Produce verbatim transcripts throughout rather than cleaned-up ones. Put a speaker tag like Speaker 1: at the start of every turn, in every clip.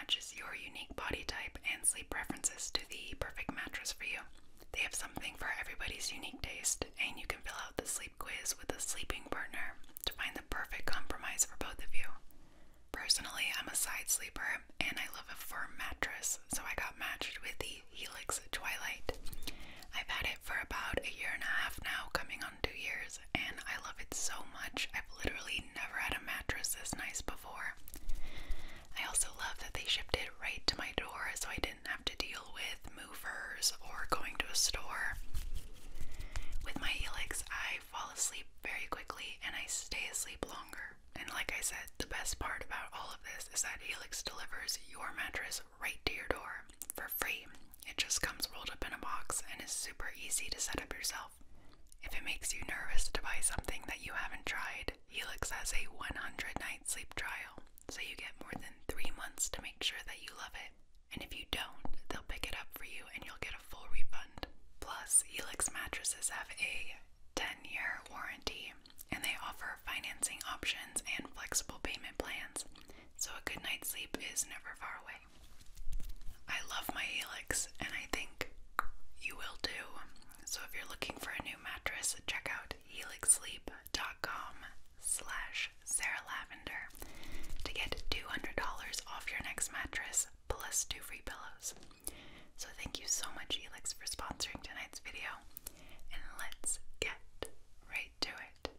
Speaker 1: matches your unique body type and sleep preferences to the perfect mattress for you. They have something for everybody's unique taste, and you can fill out the sleep quiz with a sleeping partner to find the perfect compromise for both of you. Personally, I'm a side sleeper, and I love a firm mattress, so I got matched with the Helix Twilight. I've had it for about a year and a half now, coming on two years, and I love it so much. I've literally never had a mattress this nice before. I also love that they shipped it right to my door, so I didn't have to deal with movers or going to a store. With my Helix, I fall asleep very quickly and I stay asleep longer. And like I said, the best part about all of this is that Helix delivers your mattress right to your door for free. It just comes rolled up in a box and is super easy to set up yourself. If it makes you nervous to buy something that you haven't tried, Helix has a one hundred night sleep trial, so you get more than three months to make sure that you love it. And if you don't, they'll pick it up for you and you'll get a full refund. Plus, Helix mattresses have a ten year warranty, and they offer financing options and flexible payment plans, so a good night's sleep is never far away. I love my Helix, and I think you will too. So if you're looking for a new mattress, check out helix sleep dot com slash Sarah Lavender to get two hundred dollars off your next mattress plus two free pillows. So thank you so much, Helix, for sponsoring tonight's video, and let's get right to it.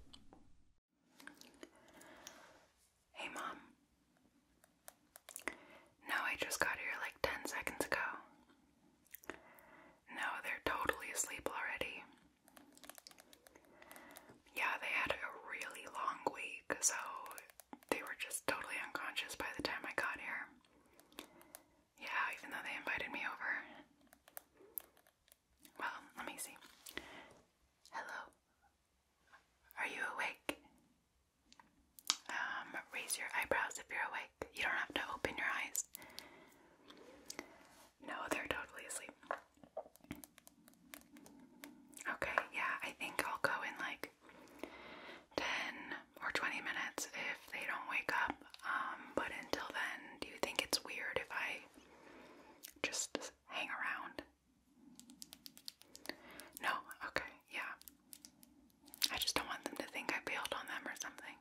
Speaker 1: Hey Mom. No, I just got here like ten seconds ago. No, they're totally asleep already. Yeah, they had a really long week, so they were just totally unconscious by the time I got here. Yeah, even though they invited me over. Well, let me see. Hello. Are you awake? Um, raise your eyebrows if you're awake. You don't have to open your eyes. No, they're totally asleep. Okay, yeah, I think I'll go in like ten or twenty minutes if they don't wake up. Um, but until then, do you think it's weird if I just hang around? No? Okay, yeah. I just don't want them to think I bailed on them or something.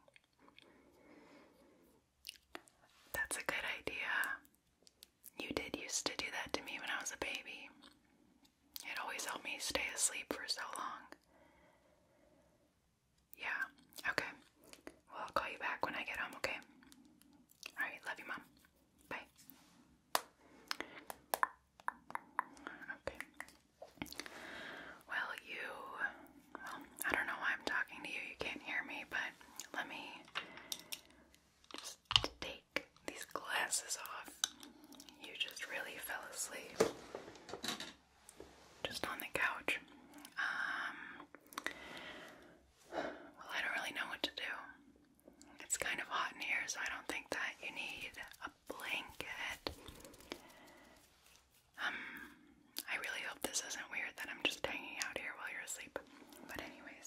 Speaker 1: That's a good idea. You did used to do that to me when I was a baby. It always helped me stay asleep for so long. Yeah, okay. Well, I'll call you back when I get home, okay? Alright, love you, Mom. Bye. Okay. Well, you... Well, I don't know why I'm talking to you. You can't hear me, but let me just take these glasses off. You just really fell asleep. Just on the couch. Um, well, I don't really know what to do. It's kind of hot in here, so I don't think that you need a blanket. Um, I really hope this isn't weird that I'm just hanging out here while you're asleep. But anyways,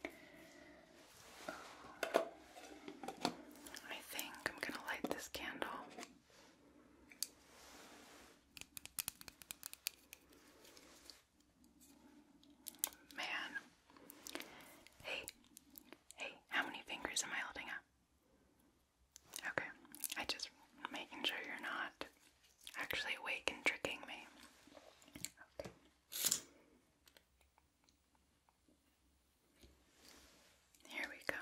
Speaker 1: I think I'm gonna light this candle. Man. Hey. Hey, how many fingers am I holding up? Okay. I just making sure you're not actually awake and tricking me. Okay. Here we go.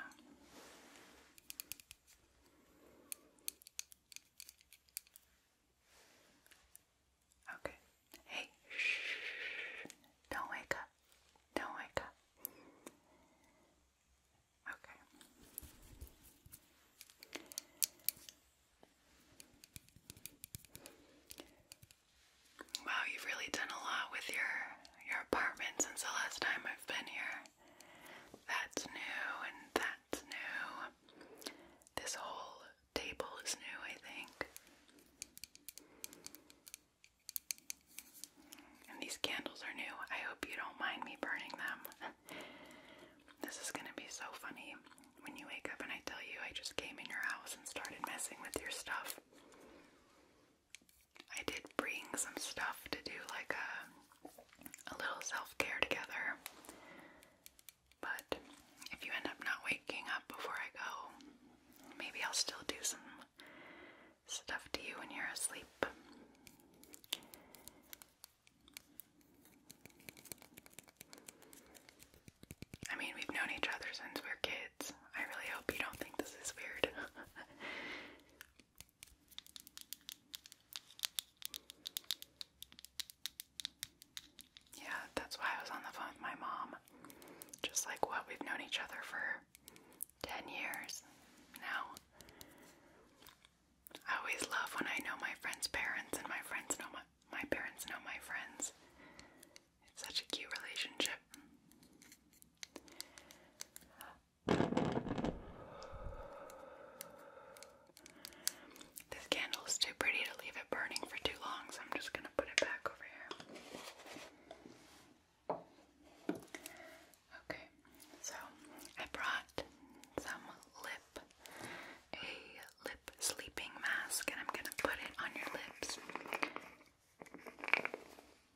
Speaker 1: Okay. Hey, shh. Don't wake up. Don't wake up. Okay. Wow, you've really done a lot with your your apartment since the last time I've been here. That's new and that's new. This whole table is new, I think. And these candles are new. I hope you don't mind me burning them. This is gonna be so funny when you wake up and I tell you I just came in your house and started messing with your stuff. out we've known each other for ten years now. I always love when I know my friends' parents and my friends know my, my parents know my friends. It's such a cute relationship. This candle is too pretty to leave it burning for too long, so I'm just going to put it back over here. Okay, so I brought some lip, a lip sleeping mask, and I'm going to put it on your lips.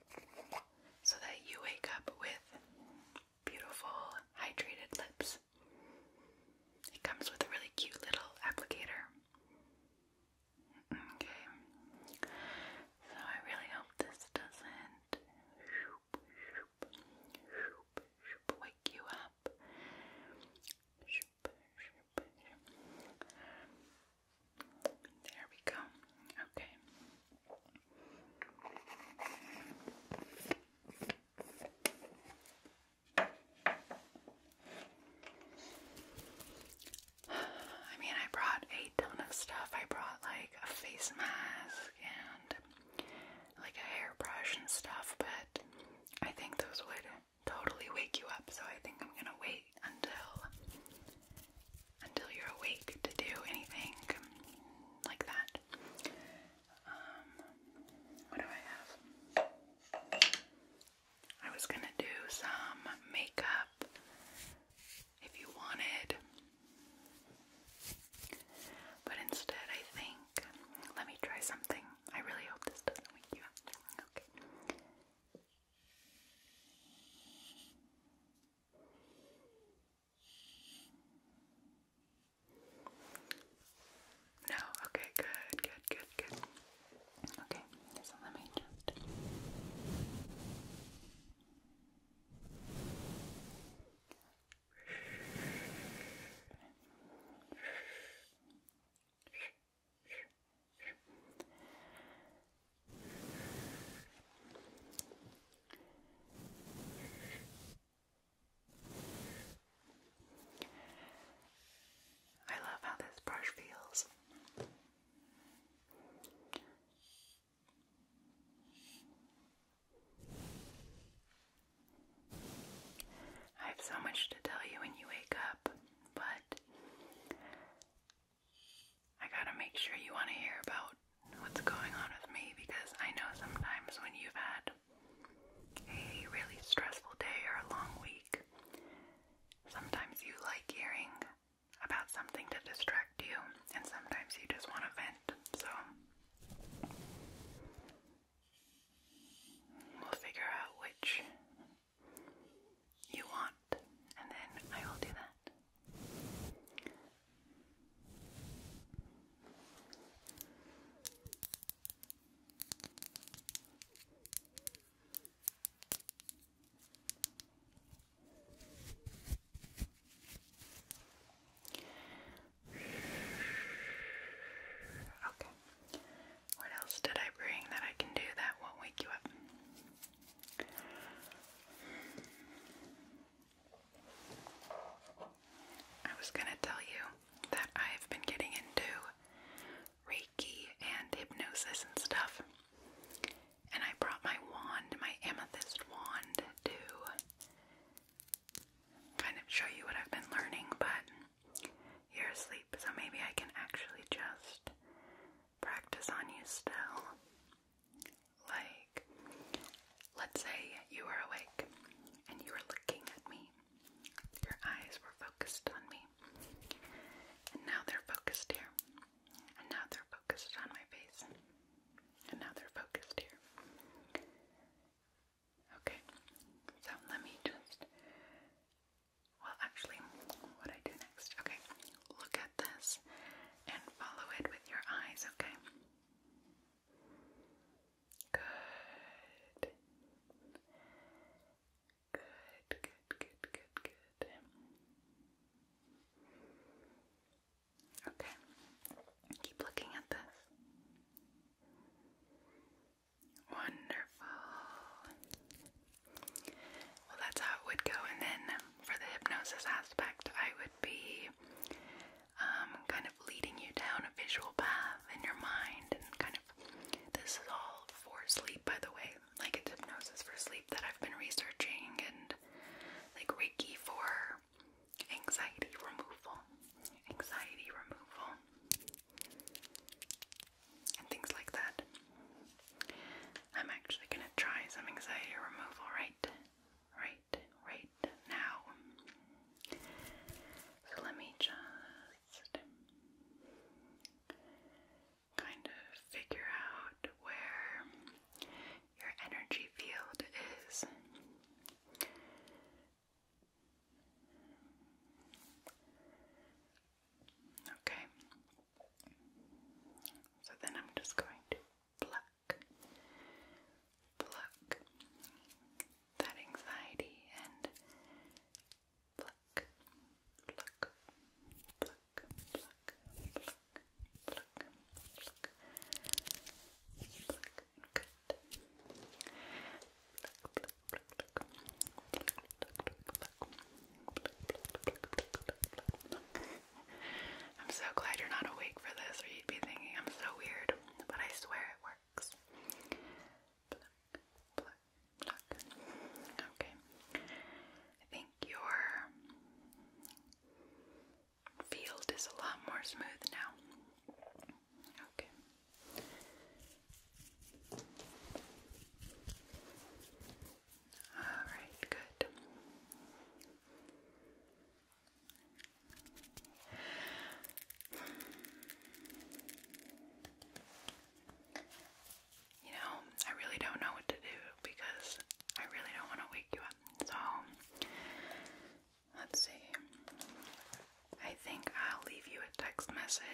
Speaker 1: hypnosis aspect, I would be um, kind of leading you down a visual path in your mind, and kind of, this is all for sleep, by the way, like it's hypnosis for sleep that I've been researching, and like Reiki for anxiety removal, anxiety removal, and things like that. I'm actually gonna try some anxiety removal right, right, right now. So let me just kind of figure out where your energy field is. Okay. So then I'm just going to pluck, pluck that anxiety and pluck, pluck, pluck, pluck, pluck, pluck, pluck, good. I'm so glad you're not awake for this, or you'd be thinking I'm so weird, but I swear it works. Pluck, pluck, pluck. Okay. I think your field is a lot more smooth now. Okay. Alright, good. You know, I really don't know what to do because I really don't want to wake you up. So, let's see. I think I'll leave you a text message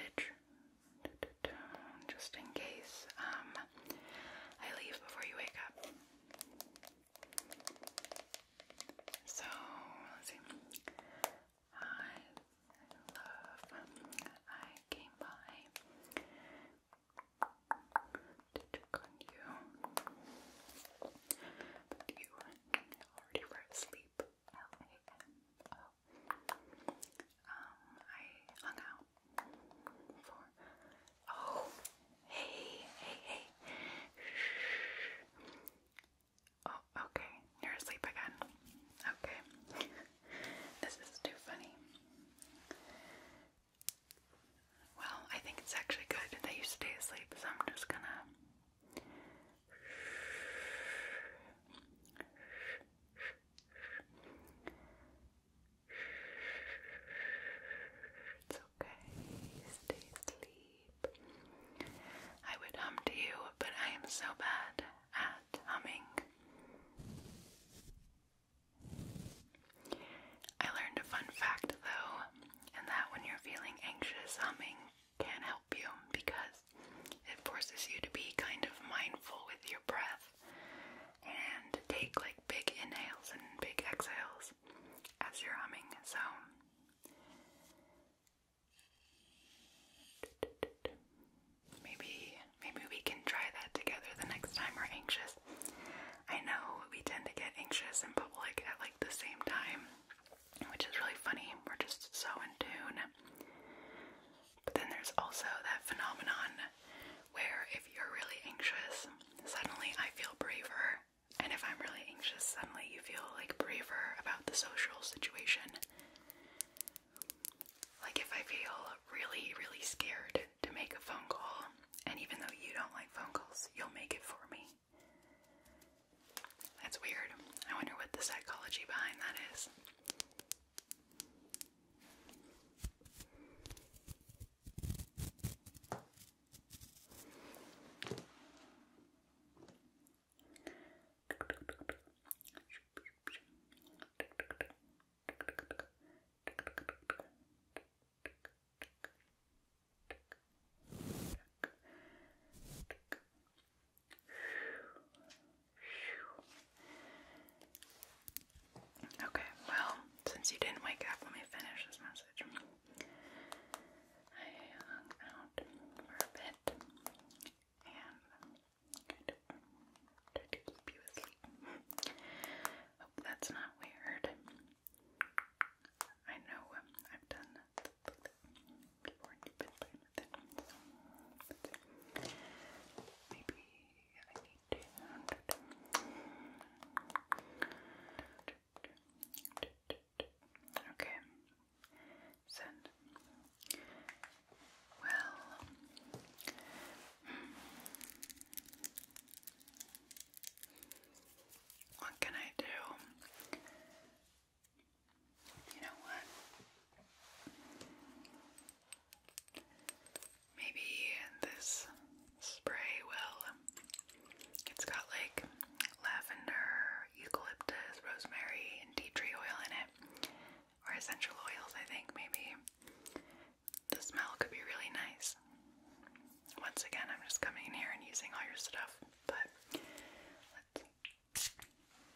Speaker 1: essential oils, I think maybe the smell could be really nice. Once again, I'm just coming in here and using all your stuff, but let's see.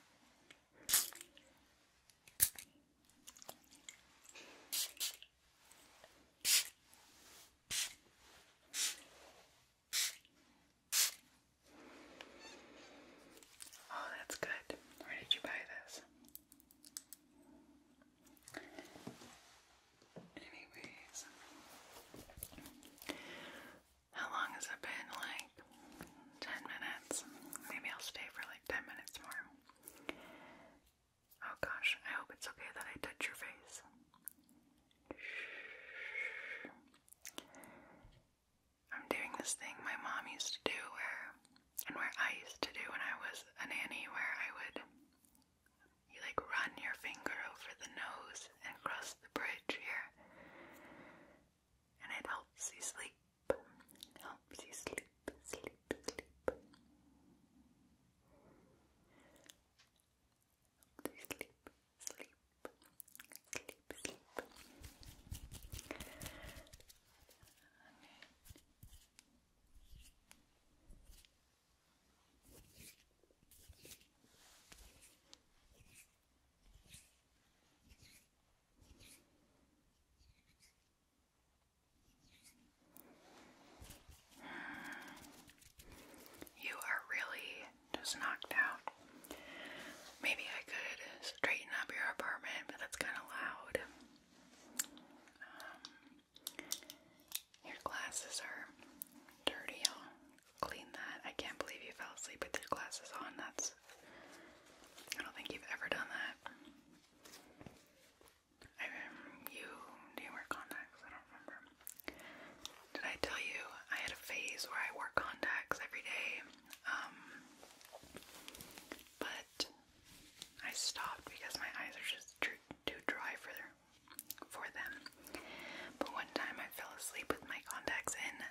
Speaker 1: Oh, that's good. Where did you buy this? Anyways, how long has it been? Like ten minutes? Maybe I'll stay for like ten minutes more. Oh gosh, I hope it's okay that I touch your face. I'm doing this thing my mom used to do where, and where I used to do when I was a nanny, where I would, you like run your finger over the nose and cross the bridge here, and it helps you sleep, helps you sleep, sleep, sleep. Sleep, sleep, sleep, sleep. You are really just knocked out. Maybe I could straighten up your apartment, but that's kind of loud. Um, your glasses are dirty. I'll clean that. I can't believe you fell asleep with your glasses on. That's, I don't think you've ever done that. I um, you, do you wear contacts? I don't remember. Did I tell you I had a phase where I wore contacts every day? Um, but I stopped because my eyes are just too, too dry for their, for them. But one time I fell asleep with my contacts in,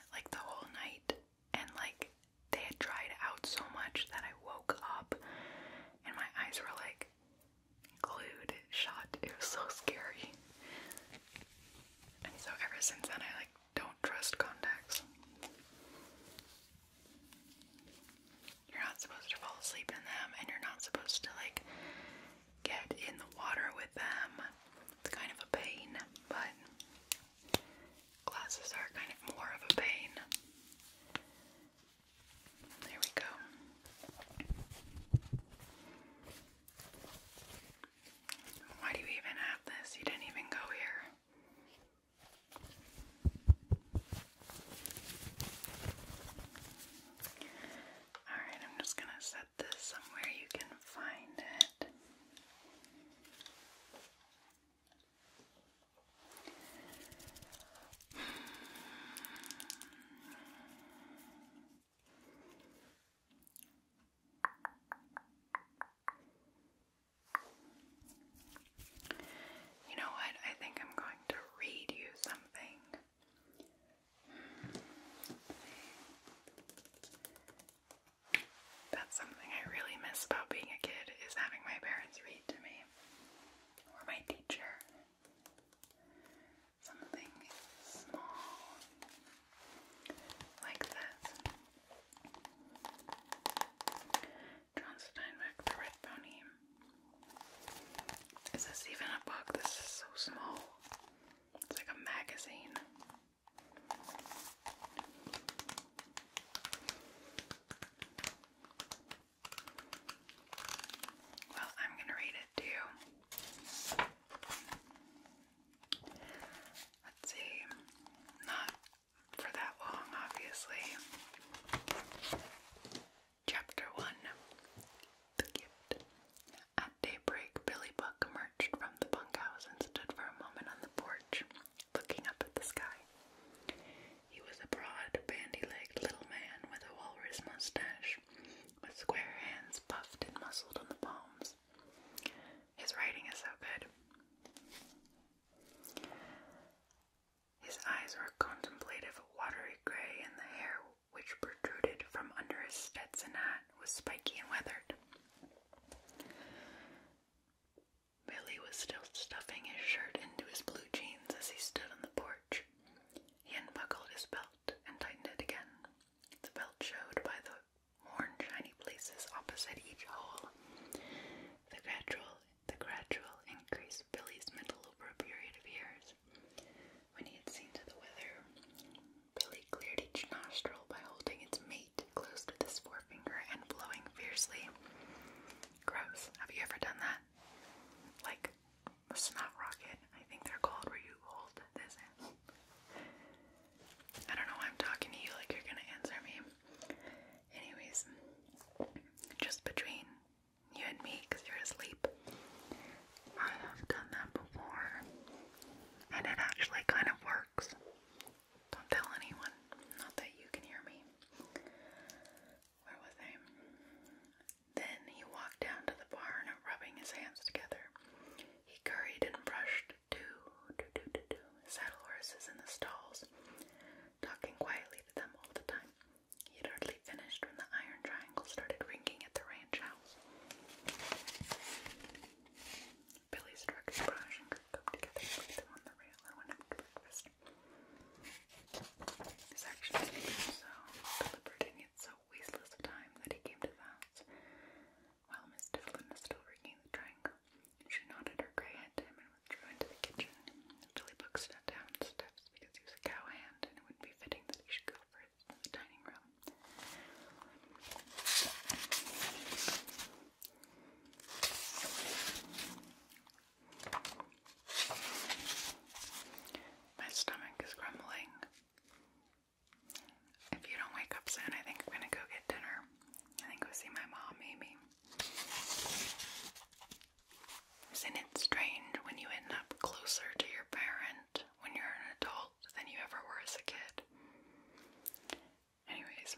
Speaker 1: closer to your parent when you're an adult than you ever were as a kid. Anyways.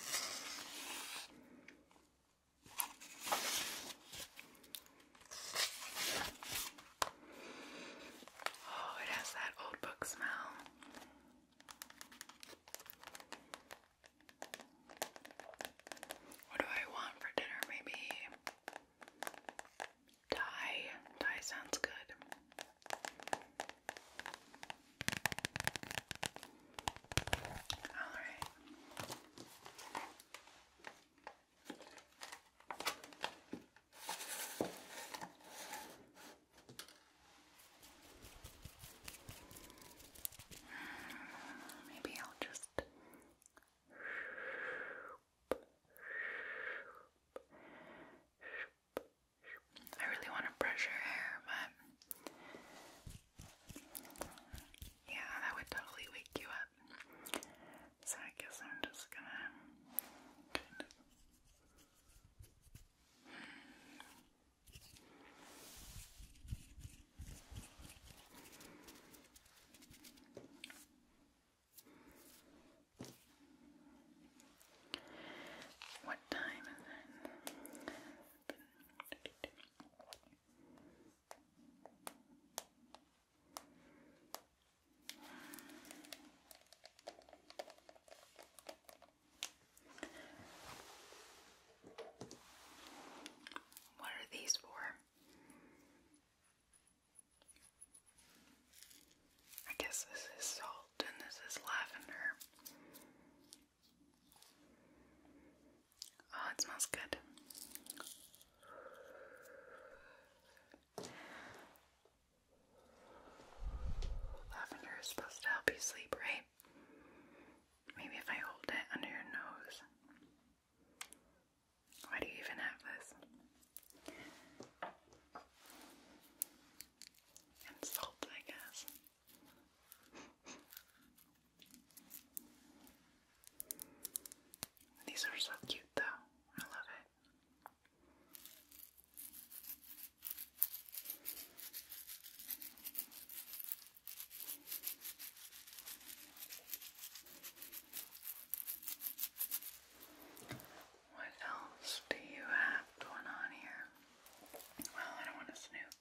Speaker 1: Oh, it has that old book smell. What do I want for dinner? Maybe Thai. Thai sounds good. Alright. Maybe I'll just I really want to brush her hair, but yeah, that would totally wake you up. So I guess I'm just gonna kind of what time is it? What are these for? I guess this is salt and this is lavender. Oh, it smells good. Lavender is supposed to help you sleep, right? Maybe if I hold it under your nose. Why do you even have this? And salt, I guess. These are so cute though. I love it. What else do you have going on here? Well, I don't want to snoop.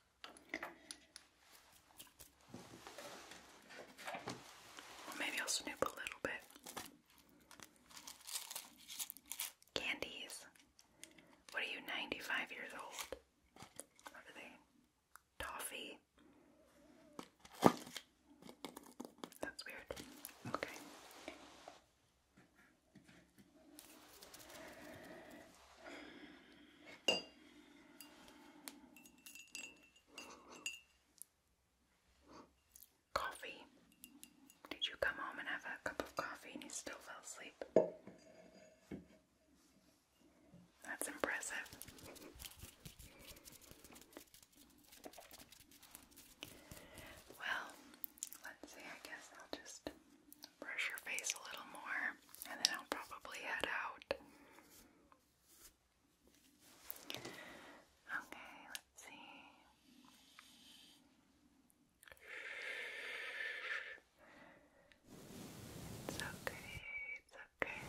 Speaker 1: Well, maybe I'll snoop a little bit. Candies. What are you, ninety-five years old? What are they? Toffee? That's weird. Okay. Coffee. Did you come home and have a cup of coffee and you still fell asleep? That's impressive. Well, let's see, I guess I'll just brush your face a little more and then I'll probably head out. Okay, let's see. It's okay, it's okay.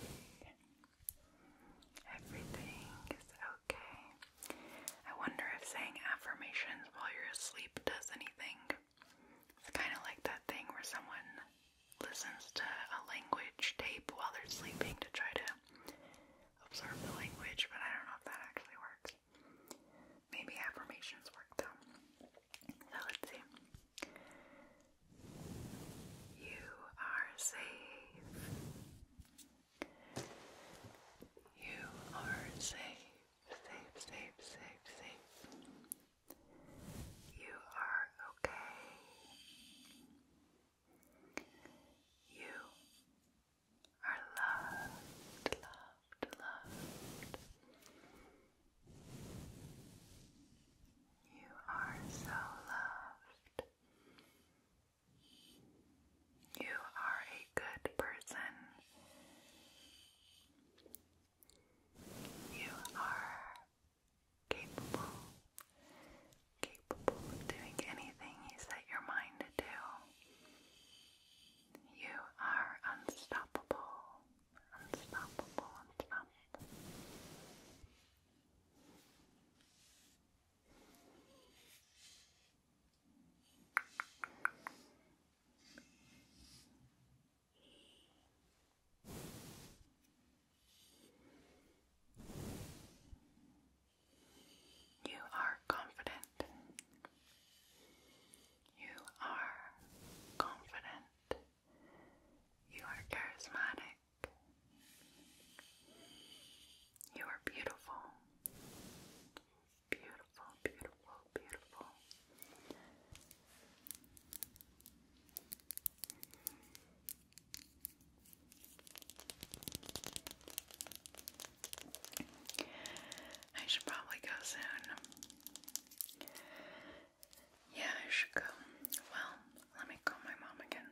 Speaker 1: Everything is okay. I wonder if saying affirmations while you're asleep does anything. It's kind of like that thing where someone listens to a language tape while they're sleeping to try to absorb the language, but I don't know if that actually works. Maybe affirmations work though. So let's see. You are safe. You are safe. Safe, safe, safe, safe. You are okay. You soon. Yeah, I should go. Well, let me call my mom again.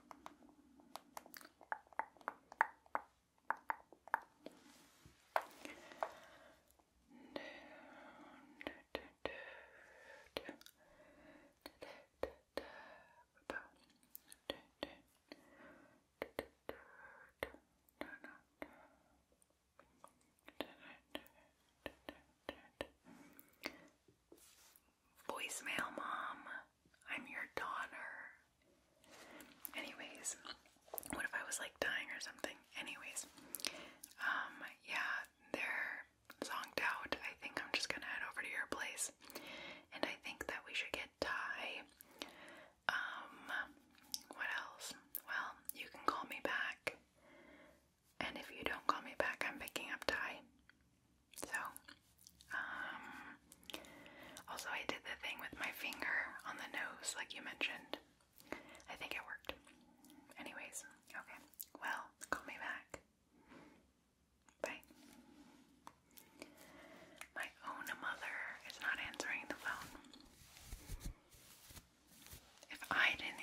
Speaker 1: Voicemail, Mom. I'm your daughter. Anyways, what if I was like dying or something? Anyways, um, yeah, they're zonked out. I think I'm just gonna head over to your place, and I think that we should get Ty. Um, what else? Well, you can call me back, and if you don't call me back, I'm picking up Ty. So, um, also I did the thing with my finger on the nose, like you mentioned. I think it worked. Anyways, okay. Well, call me back. Bye. My own mother is not answering the phone. If I didn't